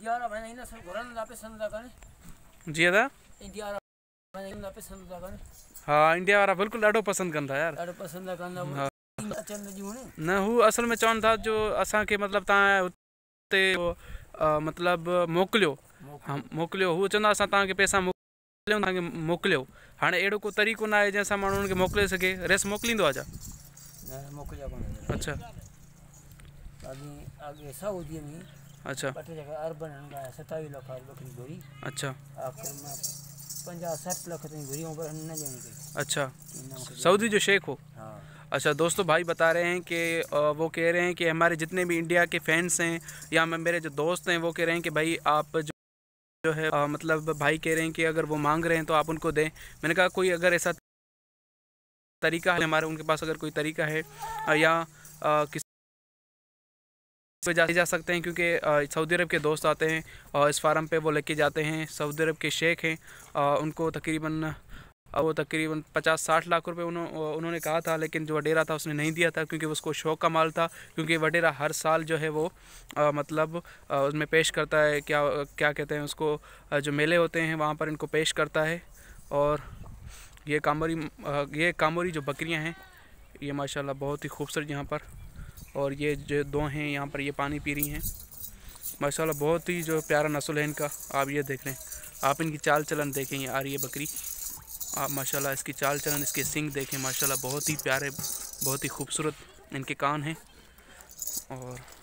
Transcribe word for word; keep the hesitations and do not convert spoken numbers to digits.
India वाला भाई ना सब घोड़ा ना पे संद लगाने जी दादा इंडिया वाला भाई ना पे संद लगाने हाँ इंडिया वाला बिल्कुल ॾाढो पसंद कंदा यार ॾाढो पसंद कंदा हाँ अचन जी हुने न हू असल में चवनि था जो असांखे मतिलबु तव्हां हुते मतिलबु मोकिलियो हाँ मोकिलियो हू चवंदा असां तव्हांखे पैसा मोकिलियूं तव्हांखे मोकिलियो हाणे अहिड़ो को तरीक़ो न आहे जंहिंसां माण्हू हुनखे मोकिले सघे रेस मोकिलींदो आहे छा न मोकिलिया कोन अच्छा आगे आगे सऊदी में अच्छा बटे जगह अर्बन हंगा सतावीस लाख बकरी घोड़ी अच्छा आखिर में पचास साठ लाख ताईं घोड़ी पर न जाने के अच्छा सऊदी जो शेख हो हाँ अच्छा दोस्तों भाई बता रहे हैं कि वो कह रहे हैं कि हमारे जितने भी इंडिया के फैंस हैं या मेरे जो दोस्त हैं वो कह रहे हैं कि भाई आप जो जो है आ, मतलब भाई कह रहे हैं कि अगर वो मांग रहे हैं तो आप उनको दें। मैंने कहा कोई अगर ऐसा तरीका है हमारे उनके पास अगर कोई तरीका है या आ, किस जा, जा सकते हैं क्योंकि सऊदी अरब के दोस्त आते हैं और इस फार्म पे वो लेके जाते हैं। सऊदी अरब के शेख हैं आ, उनको तकरीबन वो तकरीबन पचास साठ लाख रुपए उन्हों, उन्होंने कहा था लेकिन जो वडेरा था उसने नहीं दिया था क्योंकि उसको शौक का माल था क्योंकि वडेरा हर साल जो है वो आ, मतलब आ, उसमें पेश करता है क्या क्या कहते हैं उसको आ, जो मेले होते हैं वहाँ पर इनको पेश करता है। और ये कामोरी ये कामोरी जो बकरियाँ हैं ये माशाल्लाह बहुत ही खूबसूरत यहाँ पर और ये जो दो हैं यहाँ पर ये पानी पी रही हैं माशाल्लाह बहुत ही जो प्यारा नस्ल है इनका। आप ये देख रहे हैं आप इनकी चाल चलन देखें ये आ रही है बकरी आप माशाल्लाह इसकी चाल चलन इसके सींग देखें माशाल्लाह बहुत ही प्यारे बहुत ही खूबसूरत इनके कान हैं। और